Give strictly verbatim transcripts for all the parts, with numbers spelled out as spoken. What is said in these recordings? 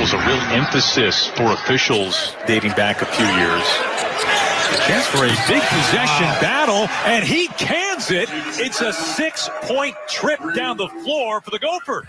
was a real emphasis for officials dating back a few years. Chance for a big possession battle, and he cans it. It's a six-point trip down the floor for the Gophers.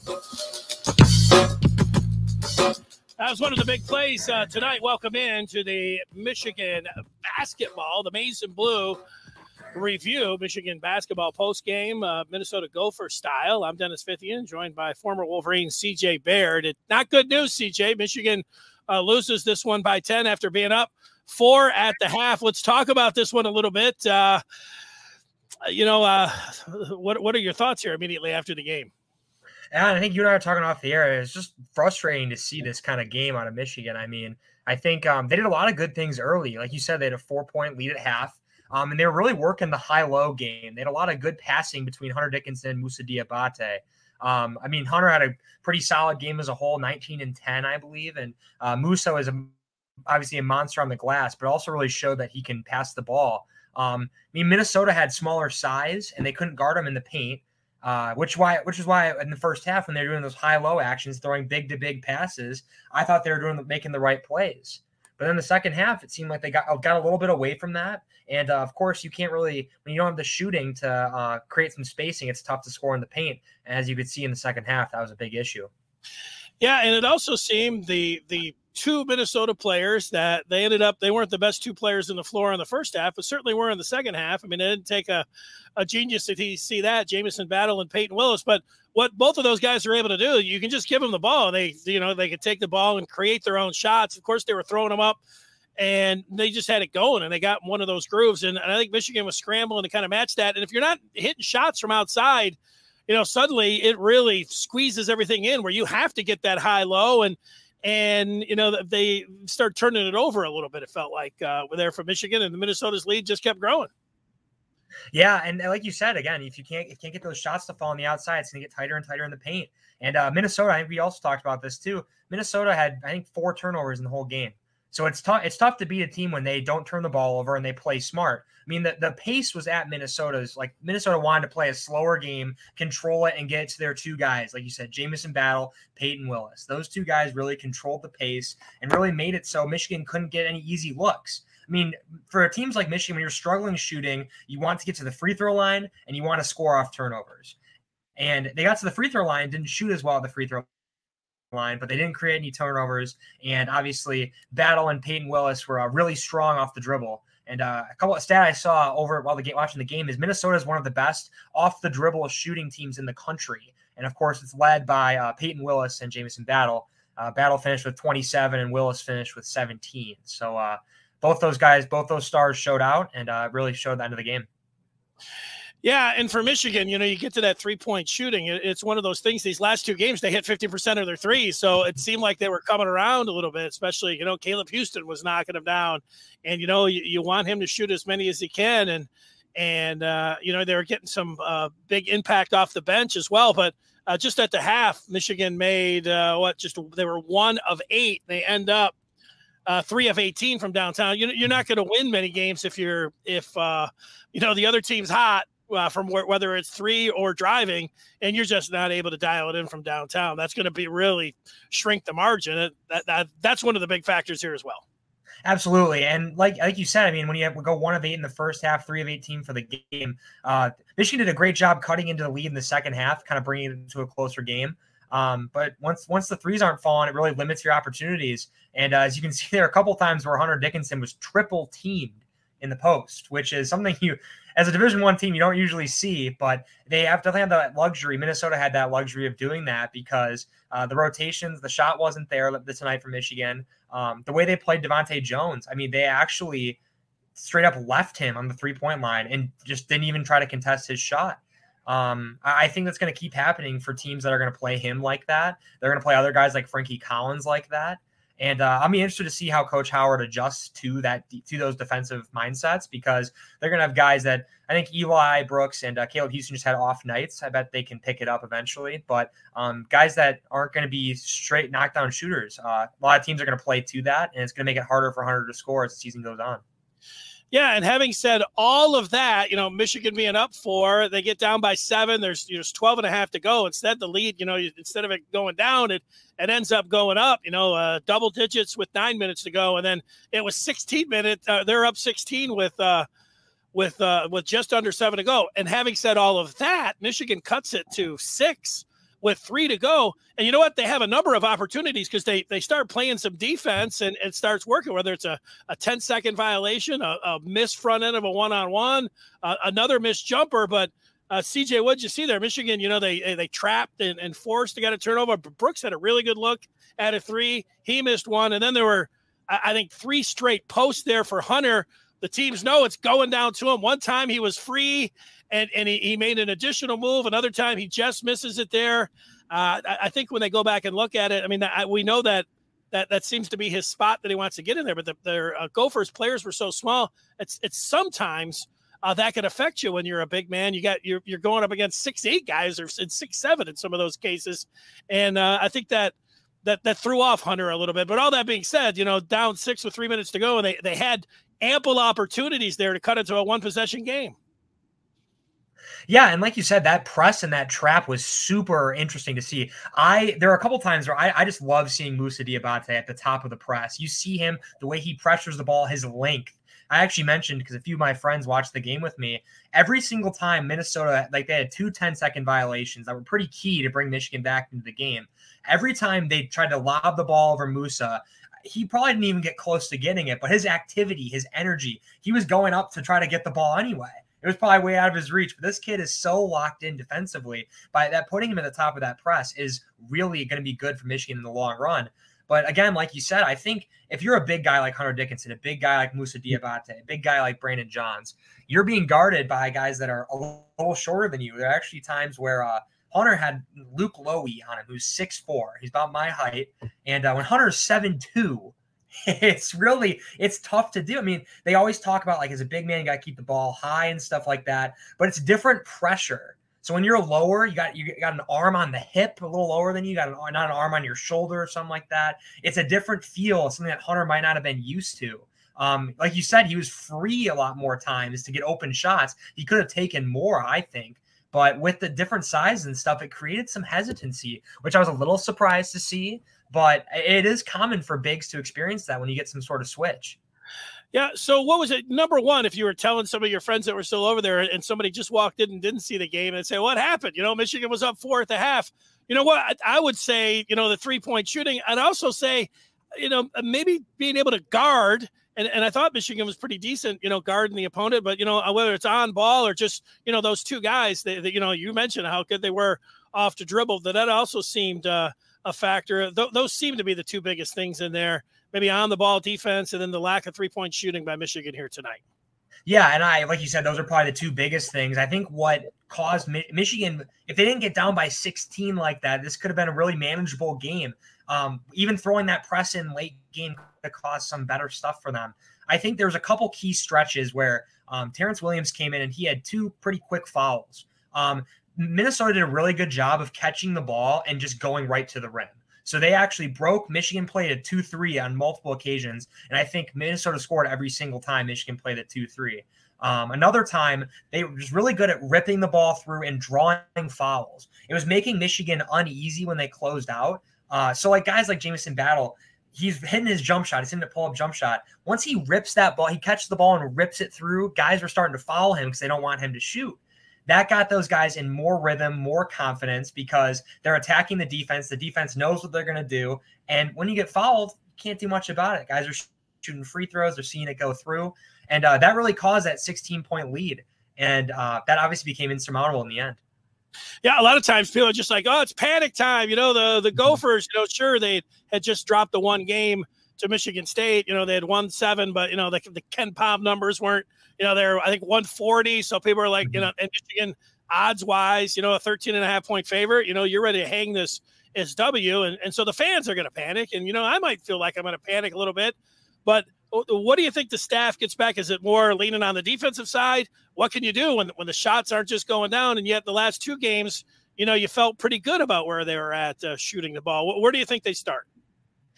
That was one of the big plays uh, tonight. Welcome in to the Michigan basketball, the Maize and Blue review, Michigan basketball postgame, uh, Minnesota Gopher style. I'm Dennis Fithian, joined by former Wolverine C J Baird. It, not good news, C J. Michigan uh, loses this one by ten after being up four at the half. Let's talk about this one a little bit. Uh, you know, uh, what what are your thoughts here immediately after the game? And I think you and I are talking off the air. It's just frustrating to see this kind of game out of Michigan. I mean, I think um, they did a lot of good things early. Like you said, they had a four-point lead at half. Um, and they were really working the high-low game. They had a lot of good passing between Hunter Dickinson and Moussa Diabate. Um, I mean, Hunter had a pretty solid game as a whole, nineteen and ten, I believe. And uh, Moussa is a, obviously a monster on the glass, but also really showed that he can pass the ball. Um, I mean, Minnesota had smaller size, and they couldn't guard him in the paint, uh, which why which is why in the first half when they were doing those high-low actions, throwing big-to-big passes, I thought they were doing making the right plays. But then the second half, it seemed like they got got a little bit away from that. And, uh, of course, you can't really – when you don't have the shooting to uh, create some spacing, it's tough to score in the paint. And as you could see in the second half, that was a big issue. Yeah, and it also seemed the the two Minnesota players that they ended up – they weren't the best two players in the floor in the first half, but certainly were in the second half. I mean, it didn't take a, a genius to see that, Jamison Battle and Peyton Willis. But what both of those guys are able to do, you can just give them the ball. And they, you know, they could take the ball and create their own shots. Of course, they were throwing them up. And they just had it going, and they got one of those grooves. And, and I think Michigan was scrambling to kind of match that. And if you're not hitting shots from outside, you know, suddenly it really squeezes everything in where you have to get that high-low. And, and you know, they start turning it over a little bit, it felt like, uh, there for Michigan. And the Minnesota's lead just kept growing. Yeah, and like you said, again, if you can't if you can't get those shots to fall on the outside, it's going to get tighter and tighter in the paint. And uh, Minnesota, I think we also talked about this too. Minnesota had, I think, four turnovers in the whole game. So it's tough. It's tough to beat a team when they don't turn the ball over and they play smart. I mean, the, the pace was at Minnesota's. Like Minnesota wanted to play a slower game, control it, and get it to their two guys, like you said, Jamison Battle, Peyton Willis. Those two guys really controlled the pace and really made it so Michigan couldn't get any easy looks. I mean, for teams like Michigan, when you're struggling shooting, you want to get to the free throw line and you want to score off turnovers. And they got to the free throw line, didn't shoot as well at the free throw line, but they didn't create any turnovers. And obviously, Battle and Peyton Willis were uh, really strong off the dribble. And uh, a couple of stats I saw over while the game watching the game is Minnesota is one of the best off the dribble shooting teams in the country. And of course, it's led by uh, Peyton Willis and Jamison Battle. Uh, Battle finished with twenty-seven, and Willis finished with seventeen. So uh, both those guys, both those stars showed out and uh, really showed the end of the game. Yeah, and for Michigan, you know, you get to that three-point shooting. It's one of those things, these last two games, they hit fifty percent of their threes, so it seemed like they were coming around a little bit, especially, you know, Caleb Houston was knocking them down. And, you know, you, you want him to shoot as many as he can. And, and uh, you know, they were getting some uh, big impact off the bench as well. But uh, just at the half, Michigan made, uh, what, just they were one of eight. They end up Uh, three of eighteen from downtown. You, you're not going to win many games if you're if uh, you know the other team's hot uh, from where, whether it's three or driving, and you're just not able to dial it in from downtown. That's going to be really shrink the margin. That, that that's one of the big factors here as well. Absolutely, and like like you said, I mean, when you have, we go one of eight in the first half, three of eighteen for the game, uh, Michigan did a great job cutting into the lead in the second half, kind of bringing it into a closer game. Um, but once once the threes aren't falling, it really limits your opportunities. And uh, as you can see, there are a couple times where Hunter Dickinson was triple teamed in the post, which is something you, as a Division One team, you don't usually see. But they have to have that luxury. Minnesota had that luxury of doing that because uh, the rotations, the shot wasn't there tonight for Michigan. Um, the way they played Devontae Jones, I mean, they actually straight up left him on the three point line and just didn't even try to contest his shot. Um, I think that's going to keep happening for teams that are going to play him like that. They're going to play other guys like Frankie Collins like that. And uh, I'll be interested to see how Coach Howard adjusts to that, to those defensive mindsets, because they're going to have guys that I think Eli Brooks and uh, Caleb Houston just had off nights. I bet they can pick it up eventually. But um, guys that aren't going to be straight knockdown shooters, uh, a lot of teams are going to play to that, and it's going to make it harder for Hunter to score as the season goes on. Yeah, and having said all of that, you know, Michigan being up four, they get down by seven. There's there's twelve and a half to go. Instead, the lead, you know, instead of it going down, it it ends up going up, you know, uh, double digits with nine minutes to go. And then it was sixteen minutes. Uh, they're up sixteen with uh, with uh, with just under seven to go. And having said all of that, Michigan cuts it to six with three to go. And you know what? They have a number of opportunities because they they start playing some defense and it starts working, whether it's a, a ten second violation, a, a missed front end of a one-on-one, uh, another missed jumper. But uh, C J, what'd you see there? Michigan, you know, they they trapped and, and forced to get a turnover. But Brooks had a really good look at a three. He missed one. And then there were, I, I think, three straight posts there for Hunter. The teams know it's going down to him. One time he was free and, and he, he made an additional move. Another time he just misses it there. Uh, I, I think when they go back and look at it, I mean, I, we know that, that that seems to be his spot that he wants to get in there, but the, their uh, Gophers players were so small. It's it's sometimes uh, that could affect you when you're a big man. You got you're you're going up against six eight guys or six seven in some of those cases, and uh, I think that that that threw off Hunter a little bit. But all that being said, you know, down six with three minutes to go, and they they had ample opportunities there to cut into a one possession game. Yeah, and like you said, that press and that trap was super interesting to see. I there are a couple times where I, I just love seeing Moussa Diabate at the top of the press. You see him, the way he pressures the ball, his length. I actually mentioned, because a few of my friends watched the game with me, every single time Minnesota, like they had two ten-second violations that were pretty key to bring Michigan back into the game. Every time they tried to lob the ball over Moussa, he probably didn't even get close to getting it, but his activity, his energy, he was going up to try to get the ball anyway. It was probably way out of his reach, but this kid is so locked in defensively. By that, putting him at the top of that press is really going to be good for Michigan in the long run. But again, like you said, I think if you're a big guy like Hunter Dickinson, a big guy like Moussa Diabate, a big guy like Brandon Johns, you're being guarded by guys that are a little shorter than you. There are actually times where uh, Hunter had Luke Lowy on him, who's six four. He's about my height. And uh, when Hunter's seven two, it's really, it's tough to do. I mean, they always talk about, like, as a big man, you got to keep the ball high and stuff like that, but it's different pressure. So when you're lower, you got, you got an arm on the hip a little lower than you, you got an, not an arm on your shoulder or something like that. It's a different feel, something that Hunter might not have been used to. Um, like you said, he was free a lot more times to get open shots. He could have taken more, I think. But with the different sizes and stuff, it created some hesitancy, which I was a little surprised to see. But it is common for bigs to experience that when you get some sort of switch. Yeah. So what was it? Number one, if you were telling some of your friends that were still over there and somebody just walked in and didn't see the game and say, what happened? You know, Michigan was up four at the half. You know what? I, I would say, you know, the three-point shooting. I'd also say, you know, maybe being able to guard. And, and I thought Michigan was pretty decent, you know, guarding the opponent. But, you know, whether it's on ball or just, you know, those two guys, that, you know, you mentioned how good they were off to dribble, that that also seemed uh, a factor. Th- those seem to be the two biggest things in there, maybe on the ball defense and then the lack of three-point shooting by Michigan here tonight. Yeah, and I, like you said, those are probably the two biggest things. I think what caused Mi- Michigan, if they didn't get down by sixteen like that, this could have been a really manageable game. Um, even throwing that press in late game could have caused some better stuff for them. I think there was a couple key stretches where um, Terrence Williams came in and he had two pretty quick fouls. Um, Minnesota did a really good job of catching the ball and just going right to the rim. So they actually broke. Michigan played at two three on multiple occasions, and I think Minnesota scored every single time Michigan played at two three. Um, another time, they were just really good at ripping the ball through and drawing fouls. It was making Michigan uneasy when they closed out. Uh, so like guys like Jamison Battle, he's hitting his jump shot. He's hitting a pull-up jump shot. Once he rips that ball, he catches the ball and rips it through, guys were starting to foul him because they don't want him to shoot. That got those guys in more rhythm, more confidence because they're attacking the defense. The defense knows what they're going to do. And when you get fouled, you can't do much about it. Guys are shooting free throws. They're seeing it go through. And uh, that really caused that sixteen-point lead. And uh, that obviously became insurmountable in the end. Yeah, a lot of times people are just like, oh, it's panic time. You know, the, the Gophers, you know, sure, they had just dropped the one game to Michigan State. You know, they had won seven, but, you know, the, the Ken Pom numbers weren't, you know, they're, I think, one forty. So people are like, you know, and Michigan odds-wise, you know, a thirteen and a half point favorite, you know, you're ready to hang this as W. And, and so the fans are going to panic. And, you know, I might feel like I'm going to panic a little bit. But what do you think the staff gets back? Is it more leaning on the defensive side? What can you do when, when the shots aren't just going down? And yet the last two games, you know, you felt pretty good about where they were at uh, shooting the ball. Where do you think they start?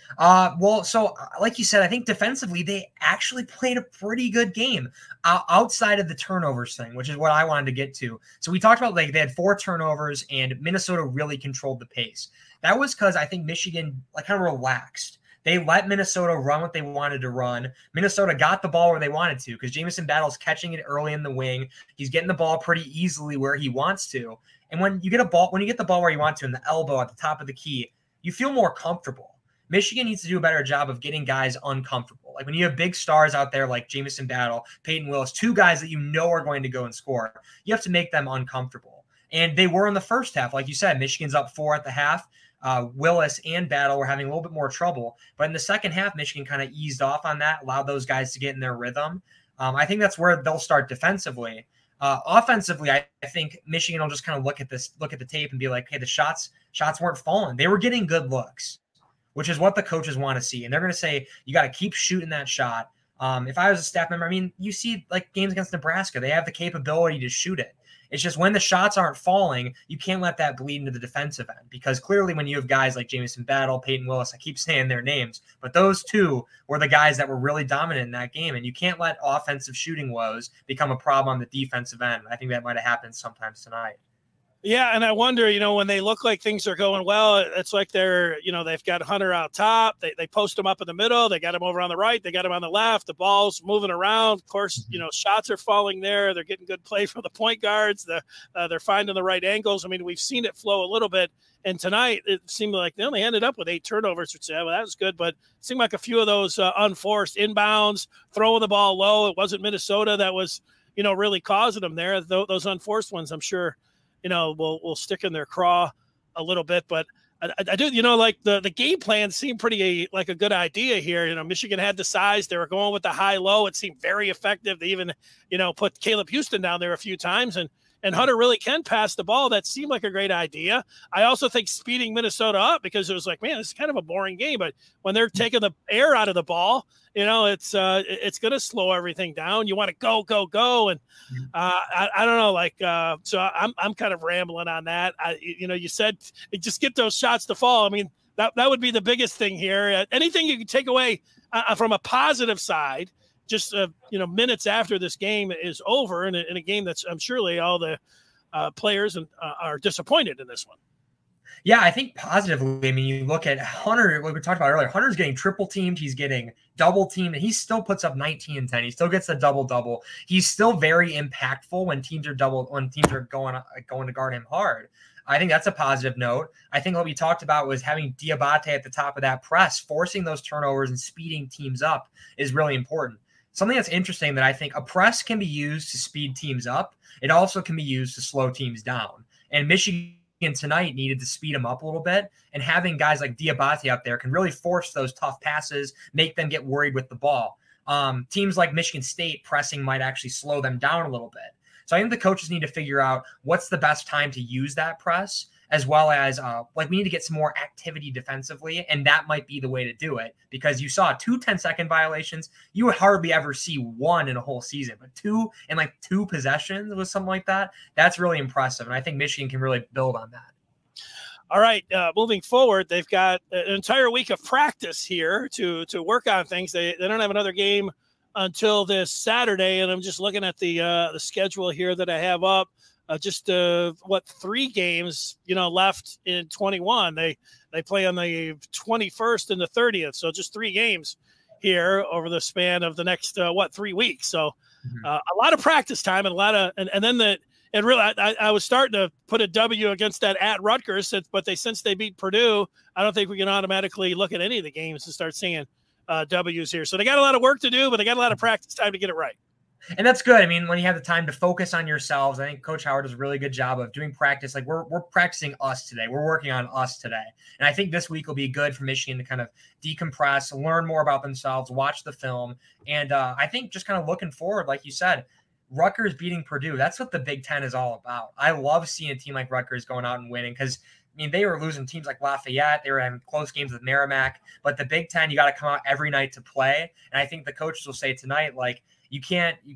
Uh, well, so like you said, I think defensively they actually played a pretty good game uh, outside of the turnovers thing, which is what I wanted to get to. So we talked about like they had four turnovers and Minnesota really controlled the pace. That was because I think Michigan like kind of relaxed. They let Minnesota run what they wanted to run. Minnesota got the ball where they wanted to because Jamison Battle's catching it early in the wing. He's getting the ball pretty easily where he wants to. And when you get a ball, when you get the ball where you want to in the elbow at the top of the key, you feel more comfortable. Michigan needs to do a better job of getting guys uncomfortable. Like when you have big stars out there like Jamison Battle, Peyton Willis, two guys that you know are going to go and score, you have to make them uncomfortable. And they were in the first half. Like you said, Michigan's up four at the half. Uh, Willis and Battle were having a little bit more trouble. But in the second half, Michigan kind of eased off on that, allowed those guys to get in their rhythm. Um, I think that's where they'll start defensively. Uh, offensively, I, I think Michigan will just kind of look at this, look at the tape and be like, hey, the shots, shots weren't falling. They were getting good looks, which is what the coaches want to see. And they're going to say, you got to keep shooting that shot. Um, if I was a staff member, I mean, you see like games against Nebraska, they have the capability to shoot it. It's just when the shots aren't falling, you can't let that bleed into the defensive end because clearly when you have guys like Jamison Battle, Peyton Willis, I keep saying their names, but those two were the guys that were really dominant in that game. And you can't let offensive shooting woes become a problem on the defensive end. I think that might have happened sometimes tonight. Yeah, and I wonder, you know, when they look like things are going well, it's like they're, you know, they've got Hunter out top. They they post him up in the middle. They got him over on the right. They got him on the left. The ball's moving around. Of course, you know, shots are falling there. They're getting good play from the point guards. The, uh, they're finding the right angles. I mean, we've seen it flow a little bit. And tonight, it seemed like they only ended up with eight turnovers, which, yeah, well, that was good. But it seemed like a few of those uh, unforced inbounds, throwing the ball low. It wasn't Minnesota that was, you know, really causing them there. Th- those unforced ones, I'm sure, you know, will will stick in their craw a little bit. But I, I do, you know, like the, the game plan seemed pretty like a good idea here. You know, Michigan had the size. They were going with the high-low. It seemed very effective. They even, you know, put Caleb Houston down there a few times. And and Hunter really can pass the ball. That seemed like a great idea. I also think speeding Minnesota up because it was like, man, this is kind of a boring game. But when they're taking the air out of the ball, you know, it's uh, it's going to slow everything down. You want to go, go, go. And uh, I, I don't know, like, uh, so I'm I'm kind of rambling on that. I, you know, you said just get those shots to fall. I mean, that, that would be the biggest thing here. Uh, anything you can take away uh, from a positive side, just, uh, you know, minutes after this game is over in a, in a game that's, I'm surely all the uh, players and, uh, are disappointed in this one. Yeah, I think positively. I mean, you look at Hunter, what we talked about earlier. Hunter's getting triple teamed. He's getting double teamed, and he still puts up nineteen and ten. He still gets the double double. He's still very impactful when teams are double when teams are going going to guard him hard. I think that's a positive note. I think what we talked about was having Diabate at the top of that press, forcing those turnovers and speeding teams up is really important. Something that's interesting that I think a press can be used to speed teams up. It also can be used to slow teams down. And Michigan tonight needed to speed them up a little bit, and having guys like Diabate up there can really force those tough passes, make them get worried with the ball. Um, teams like Michigan State pressing might actually slow them down a little bit. So I think the coaches need to figure out what's the best time to use that press, as well as uh, like we need to get some more activity defensively, and that might be the way to do it because you saw two ten-second violations. You would hardly ever see one in a whole season, but two in like two possessions with something like that, that's really impressive, and I think Michigan can really build on that. All right, uh, moving forward, they've got an entire week of practice here to to work on things. They they don't have another game until this Saturday, and I'm just looking at the uh, the schedule here that I have up. Uh, just uh, what three games you know left in twenty-one. They they play on the twenty-first and the thirtieth, so just three games here over the span of the next uh, what three weeks. So uh, a lot of practice time and a lot of and, and then the and really I, I was starting to put a W against that at Rutgers, but they since they beat Purdue, I don't think we can automatically look at any of the games and start seeing uh, W's here. So they got a lot of work to do, but they got a lot of practice time to get it right. And that's good. I mean, when you have the time to focus on yourselves, I think Coach Howard does a really good job of doing practice. Like we're we're practicing us today. We're working on us today. And I think this week will be good for Michigan to kind of decompress, learn more about themselves, watch the film. And uh, I think just kind of looking forward, like you said, Rutgers beating Purdue. That's what the Big Ten is all about. I love seeing a team like Rutgers going out and winning because, I mean, they were losing teams like Lafayette. They were having close games with Merrimack. But the Big Ten, you got to come out every night to play. And I think the coaches will say tonight, like, you can't you can't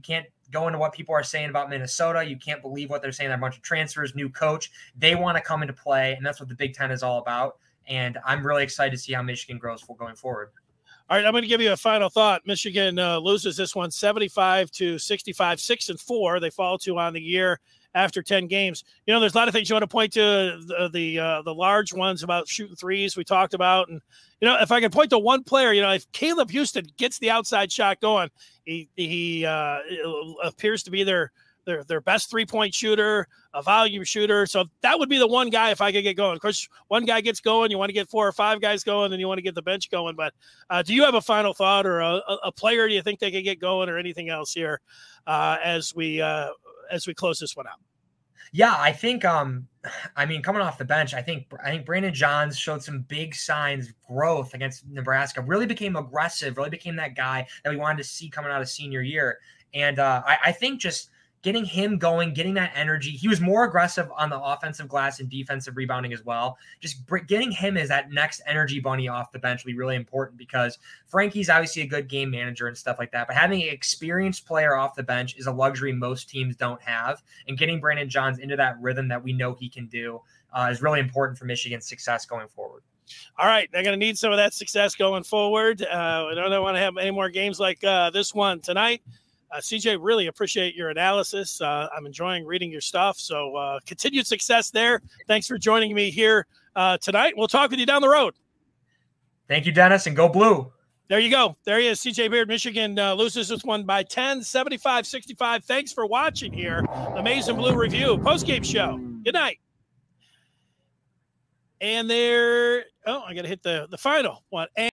going to what people are saying about Minnesota, you can't believe what they're saying. They're a bunch of transfers, new coach. They want to come into play, and that's what the Big Ten is all about. And I'm really excited to see how Michigan grows for going forward. All right, I'm going to give you a final thought. Michigan uh, loses this one seventy-five to sixty-five, six and four. They fall to on the year after ten games. You know, there's a lot of things you want to point to, the the, uh, the large ones about shooting threes we talked about. And, you know, if I can point to one player, you know, if Caleb Houston gets the outside shot going, he he uh, appears to be their, their, their best three-point shooter, a volume shooter. So that would be the one guy if I could get going. Of course, one guy gets going, you want to get four or five guys going, and you want to get the bench going. But uh, do you have a final thought or a, a player do you think they could get going or anything else here uh, as we uh, as we close this one out? Yeah, I think, um, I mean, coming off the bench, I think I think Brandon Johns showed some big signs of growth against Nebraska, really became aggressive, really became that guy that we wanted to see coming out of senior year. And uh, I, I think just getting him going, getting that energy. He was more aggressive on the offensive glass and defensive rebounding as well. Just getting him as that next energy bunny off the bench will be really important because Frankie's obviously a good game manager and stuff like that. But having an experienced player off the bench is a luxury most teams don't have. And getting Brandon Johns into that rhythm that we know he can do uh, is really important for Michigan's success going forward. All right, they're going to need some of that success going forward. Uh, I don't want to have any more games like uh, this one tonight. Uh, C J, really appreciate your analysis. Uh, I'm enjoying reading your stuff. So uh, continued success there. Thanks for joining me here uh, tonight. We'll talk with you down the road. Thank you, Dennis, and go blue. There you go. There he is, C J Baird. Michigan uh, loses this one by ten, seventy-five sixty-five. Thanks for watching here. Amazing Blue Review post-game show. Good night. And there, oh, I got to hit the, the final one. And